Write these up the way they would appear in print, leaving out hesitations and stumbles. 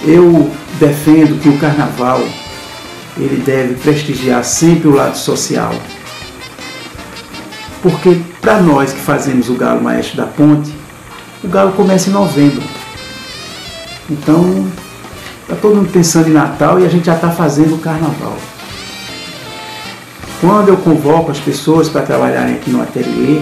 Eu defendo que o carnaval ele deve prestigiar sempre o lado social. Porque para nós que fazemos o Galo Maestro da Ponte, o Galo começa em novembro. Então, está todo mundo pensando em Natal e a gente já está fazendo o carnaval. Quando eu convoco as pessoas para trabalharem aqui no ateliê,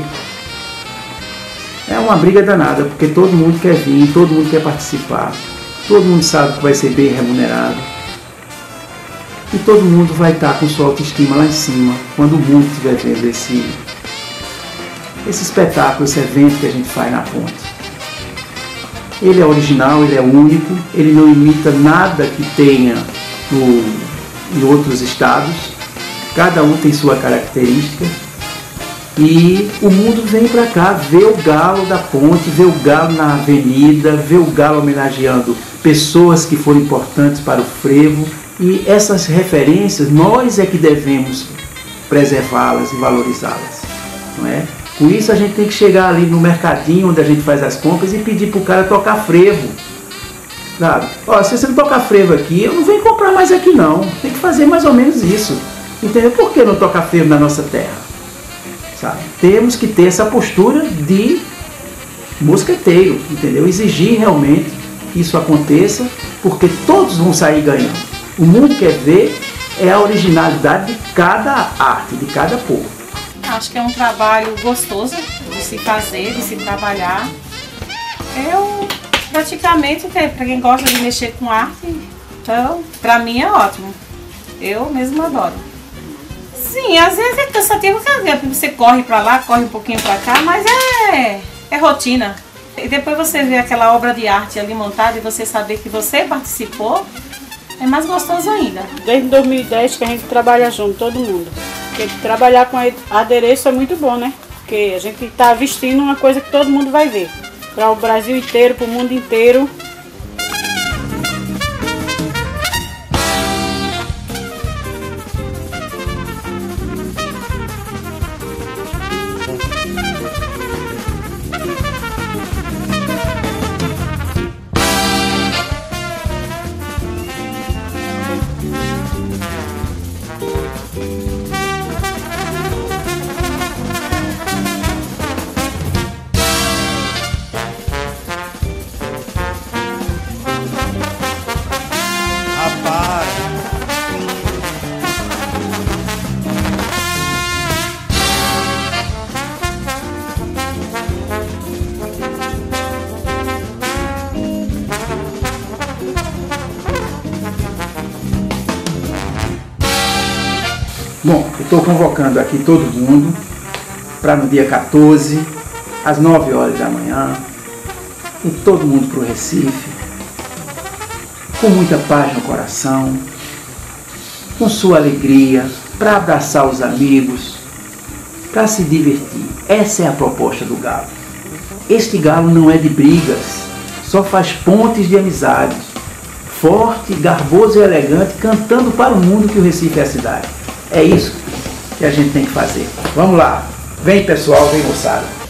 é uma briga danada, porque todo mundo quer vir, todo mundo quer participar, todo mundo sabe que vai ser bem remunerado e todo mundo vai estar com sua autoestima lá em cima quando o mundo estiver vendo esse espetáculo, esse evento que a gente faz na ponte. Ele é original, ele é único, ele não imita nada que tenha em outros estados, cada um tem sua característica. E o mundo vem para cá ver o Galo da Ponte, ver o Galo na avenida, ver o Galo homenageando pessoas que foram importantes para o frevo. E essas referências, nós é que devemos preservá-las e valorizá-las, não é? Com isso a gente tem que chegar ali no mercadinho onde a gente faz as compras e pedir para o cara tocar frevo. Sabe? Ó, se você não tocar frevo aqui, eu não venho comprar mais aqui não. Tem que fazer mais ou menos isso. Entendeu? Por que não tocar frevo na nossa terra? Sabe? Temos que ter essa postura de mosqueteiro, entendeu? Exigir realmente que isso aconteça, porque todos vão sair ganhando. O mundo quer ver a originalidade de cada arte, de cada povo. Acho que é um trabalho gostoso de se fazer, de se trabalhar. Eu praticamente, para quem gosta de mexer com arte, então para mim é ótimo. Eu mesmo adoro. Sim, às vezes é cansativo, você corre para lá, corre um pouquinho para cá, mas é rotina. E depois você vê aquela obra de arte ali montada e você saber que você participou, é mais gostoso ainda. Desde 2010 que a gente trabalha junto, todo mundo. Porque trabalhar com adereço é muito bom, né? Porque a gente está vestindo uma coisa que todo mundo vai ver. Para o Brasil inteiro, para o mundo inteiro. Bom, eu estou convocando aqui todo mundo para no dia 14, às 9 horas da manhã, e todo mundo para o Recife, com muita paz no coração, com sua alegria, para abraçar os amigos, para se divertir. Essa é a proposta do Galo. Este Galo não é de brigas, só faz pontes de amizade, forte, garboso e elegante, cantando para o mundo que o Recife é a cidade. É isso que a gente tem que fazer. Vamos lá. Vem pessoal, vem moçada.